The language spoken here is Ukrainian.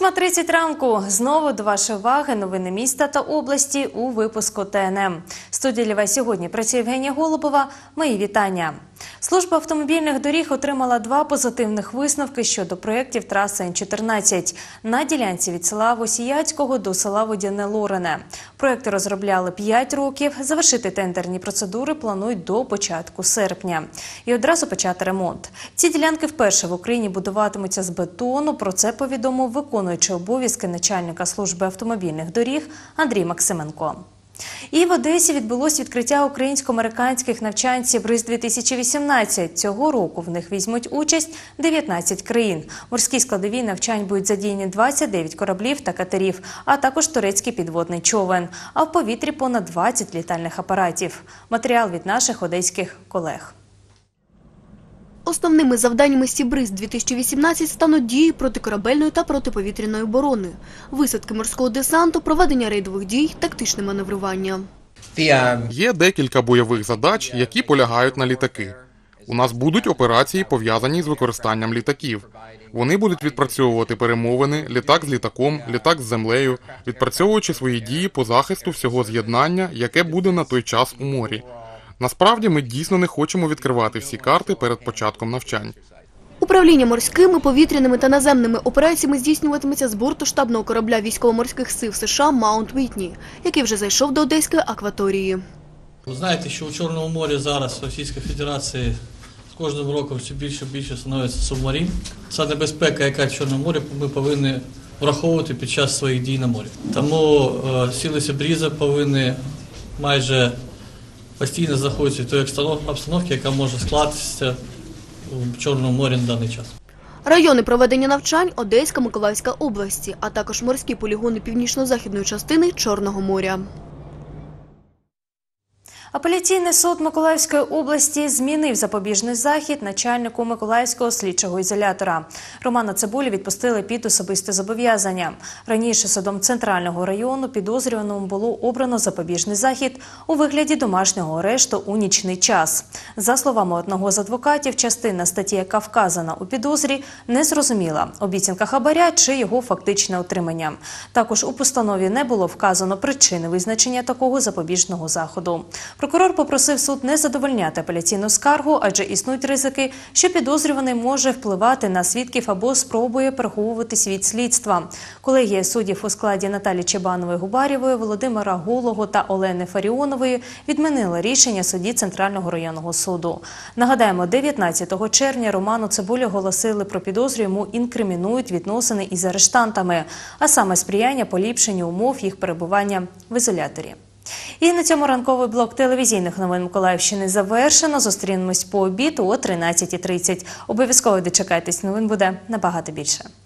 8:30 ранку. Знову до вашої уваги новини міста та області у випуску ТНМ. В студії для вас сьогодні працює Євгенія Голубова. Мої вітання. Служба автомобільних доріг отримала 2 позитивних висновки щодо проєктів траси Н-14 на ділянці від села Восіяцького до села Водяне-Лорене. Проєкти розробляли 5 років, завершити тендерні процедури планують до початку серпня. І одразу почати ремонт. Ці ділянки вперше в Україні будуватимуться з бетону, про це повідомив виконуючий обов'язки начальника служби автомобільних доріг Андрій Максименко. І в Одесі відбулось відкриття українсько-американських навчань «Сібриз-2018». Цього року в них візьмуть участь 19 країн. В морській складовій навчань будуть задіяні 29 кораблів та катерів, а також турецький підводний човен. А в повітрі понад 20 літальних апаратів. Матеріал від наших одеських колег. Основними завданнями «Сібриз-2018» стануть дії протикорабельної та протиповітряної оборони, висадки морського десанту, проведення рейдових дій, тактичне маневрування. Є декілька бойових задач, які полягають на літаки. У нас будуть операції, пов'язані з використанням літаків. Вони будуть відпрацьовувати перемовини, літак з літаком, літак з землею, відпрацьовуючи свої дії по захисту всього з'єднання, яке буде на той час у морі. Насправді, ми дійсно не хочемо відкривати всі карти перед початком навчань. Управління морськими, повітряними та наземними операціями здійснюватиметься з борту штабного корабля військово-морських сил США «Маунт Вітні», який вже зайшов до Одеської акваторії. Ви знаєте, що у Чорному морі зараз в Російській Федерації з кожним роком все більше і більше становиться субмарин. Ця небезпека, яка в Чорному морі, ми повинні враховувати під час своїх дій на морі. Тому сили Сібріза повинні майже постійно знаходиться в той обстановці, яка може скластися в Чорному морі на даний час. Райони проведення навчань – Одеська, Миколаївська області, а також морські полігони північно-західної частини Чорного моря. Апеляційний суд Миколаївської області змінив запобіжний захід начальнику Миколаївського слідчого ізолятора. Романа Цибулю відпустили під особисте зобов'язання. Раніше судом Центрального району підозрюваному було обрано запобіжний захід у вигляді домашнього арешту у нічний час. За словами одного з адвокатів, частина статті, яка вказана у підозрі, не зрозуміла – обіцянка хабаря чи його фактичне отримання. Також у постанові не було вказано причини визначення такого запобіжного заходу. Прокурор попросив суд не задовольняти апеляційну скаргу, адже існують ризики, що підозрюваний може впливати на свідків або спробує приховуватись від слідства. Колегія суддів у складі Наталі Чебанової-Губарєвої, Володимира Голого та Олени Фаріонової відмінила рішення судді Центрального районного суду. Нагадаємо, 19 червня Роману Цибулю оголосили про підозру, йому інкримінують відносини із арештантами, а саме сприяння поліпшенню умов їх перебування в ізоляторі. І на цьому ранковий блок телевізійних новин Миколаївщини завершено. Зустрінемось по обіду о 13:30. Обов'язково дочекайтесь, новин буде набагато більше.